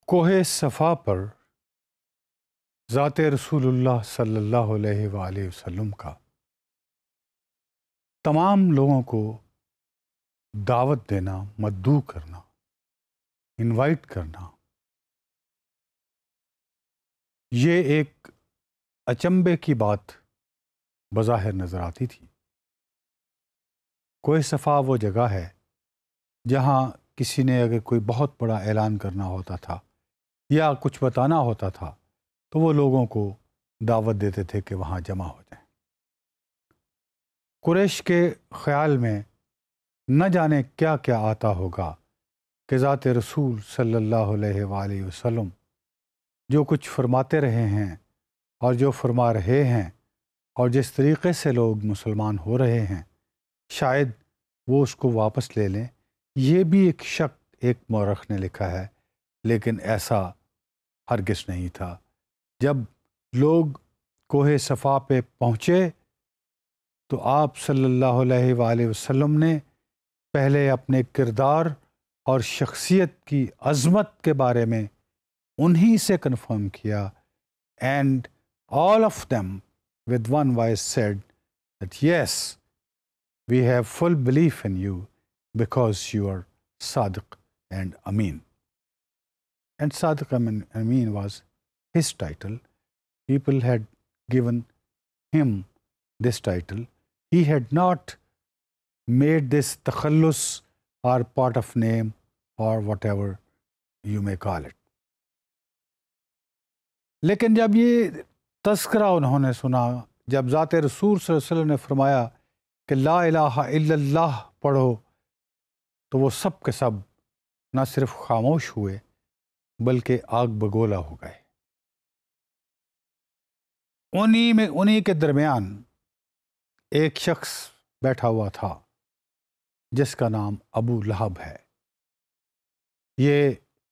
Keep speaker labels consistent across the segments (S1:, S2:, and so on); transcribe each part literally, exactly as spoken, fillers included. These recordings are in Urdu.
S1: کوہ-صفا پر ذات رسول اللہ صلی اللہ علیہ وآلہ وسلم کا تمام لوگوں کو دعوت دینا، مدعو کرنا، انوائٹ کرنا، یہ ایک اچنبے کی بات بظاہر نظر آتی تھی۔ کوہ-صفا وہ جگہ ہے جہاں کسی نے اگر کوئی بہت بڑا اعلان کرنا ہوتا تھا یا کچھ بتانا ہوتا تھا تو وہ لوگوں کو دعوت دیتے تھے کہ وہاں جمع ہو جائیں۔ قریش کے خیال میں نہ جانے کیا کیا آتا ہوگا کہ ذات رسول صلی اللہ علیہ وآلہ وسلم جو کچھ فرماتے رہے ہیں اور جو فرما رہے ہیں اور جس طریقے سے لوگ مسلمان ہو رہے ہیں، شاید وہ اس کو واپس لے لیں۔ یہ بھی ایک شک ایک مورخ نے لکھا ہے، لیکن ایسا ہرگز نہیں تھا۔ جب لوگ کوہ-صفا پہ پہنچے تو آپ صلی اللہ علیہ وآلہ وسلم نے پہلے اپنے کردار اور شخصیت کی عظمت کے بارے میں انہی سے کنفرم کیا، and all of them with one voice said that yes, we have full belief in you because you are Sadiq and Amin. And Sadiq and Amin was his title. People had given him this title. He had not made this takhallus or part of name or whatever you may call it. لیکن جب یہ تذکرہ انہوں نے سنا، جب ذات رسول صلی اللہ علیہ وسلم نے فرمایا کہ لا الہ الا اللہ پڑھو، تو وہ سب کے سب نہ صرف خاموش ہوئے بلکہ آگ بگولا ہو گئے۔ انہی میں انہی کے درمیان ایک شخص بیٹھا ہوا تھا جس کا نام ابو لہب ہے۔ یہ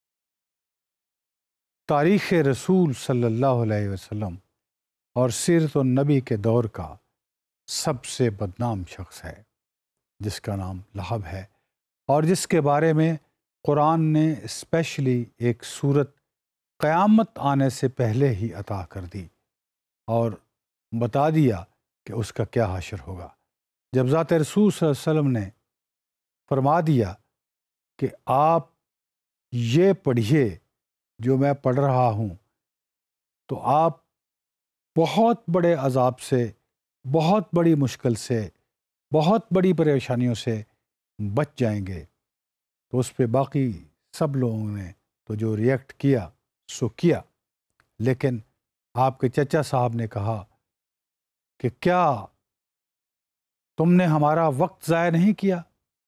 S1: تاریخ رسول صلی اللہ علیہ وسلم اور سیرت النبی کے دور کا سب سے بدنام شخص ہے، جس کا نام لہب ہے، اور جس کے بارے میں قرآن نے اسپیشلی ایک صورت قیامت آنے سے پہلے ہی عطا کر دی اور بتا دیا کہ اس کا کیا حشر ہوگا۔ جب ذات رسول صلی اللہ علیہ وسلم نے فرما دیا کہ آپ یہ پڑھیے جو میں پڑھ رہا ہوں، تو آپ بہت بڑے عذاب سے، بہت بڑی مشکل سے، بہت بڑی پریشانیوں سے بچ جائیں گے۔ تو اس پہ باقی سب لوگوں نے تو جو ریئیکٹ کیا سو کیا، لیکن آپ کے چچا صاحب نے کہا کہ کیا تم نے ہمارا وقت ضائع نہیں کیا؟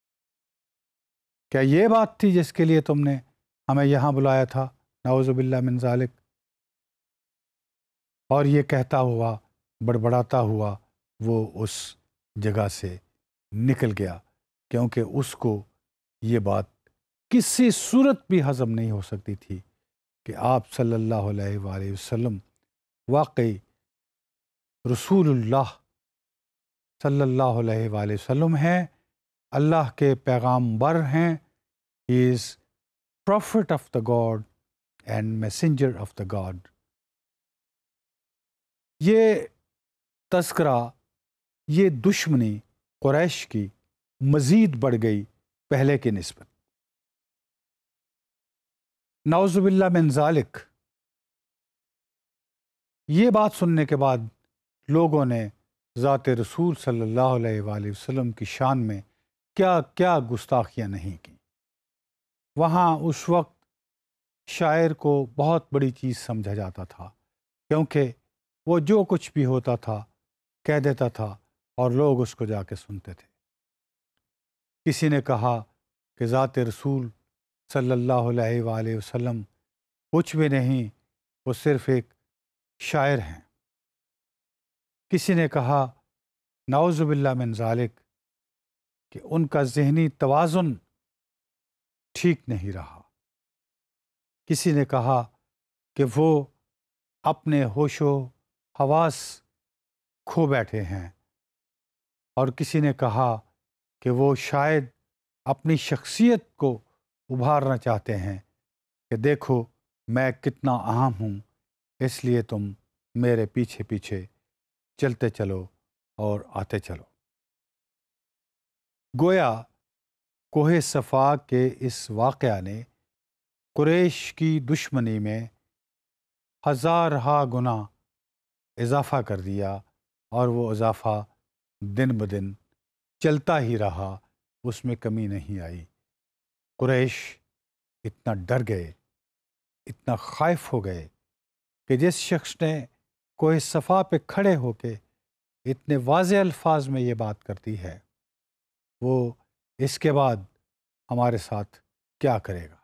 S1: کیا یہ بات تھی جس کے لیے تم نے ہمیں یہاں بلایا تھا؟ نعوذ باللہ من ذالک۔ اور یہ کہتا ہوا، بڑبڑاتا ہوا وہ اس جگہ سے نکل گیا، کیونکہ اس کو یہ بات کسی صورت بھی ہضم نہیں ہو سکتی تھی کہ آپ صلی اللہ علیہ وآلہ وسلم واقعی رسول اللہ صلی اللہ علیہ وآلہ وسلم ہیں، اللہ کے پیغامبر ہیں، he is prophet of the God and messenger of the God. یہ تذکرہ، یہ دشمنی قریش کی مزید بڑھ گئی پہلے کی نسبت۔ نعوذ باللہ من ذالک۔ یہ بات سننے کے بعد لوگوں نے ذات رسول صلی اللہ علیہ وآلہ وسلم کی شان میں کیا کیا گستاخیاں نہیں کی۔ وہاں اس وقت شاعر کو بہت بڑی چیز سمجھا جاتا تھا، کیونکہ وہ جو کچھ بھی ہوتا تھا کہہ دیتا تھا اور لوگ اس کو جا کے سنتے تھے۔ کسی نے کہا کہ ذات رسول صلی اللہ علیہ وآلہ وسلم کچھ بھی نہیں، وہ صرف ایک شاعر ہیں۔ کسی نے کہا نعوذ باللہ من ذالک کہ ان کا ذہنی توازن ٹھیک نہیں رہا۔ کسی نے کہا کہ وہ اپنے ہوش و حواس کھو بیٹھے ہیں، اور کسی نے کہا کہ وہ شاید اپنی شخصیت کو ابھارنا چاہتے ہیں کہ دیکھو میں کتنا اہم ہوں، اس لیے تم میرے پیچھے پیچھے چلتے چلو اور آتے چلو۔ گویا کوہ صفا کے اس واقعہ نے قریش کی دشمنی میں ہزارہا گنا اضافہ کر دیا، اور وہ اضافہ دن بدن چلتا ہی رہا، اس میں کمی نہیں آئی۔ قریش اتنا ڈر گئے، اتنا خائف ہو گئے کہ جس شخص نے کوہ صفا پہ کھڑے ہو کے اتنے واضح الفاظ میں یہ بات کرتی ہے، وہ اس کے بعد ہمارے ساتھ کیا کرے گا؟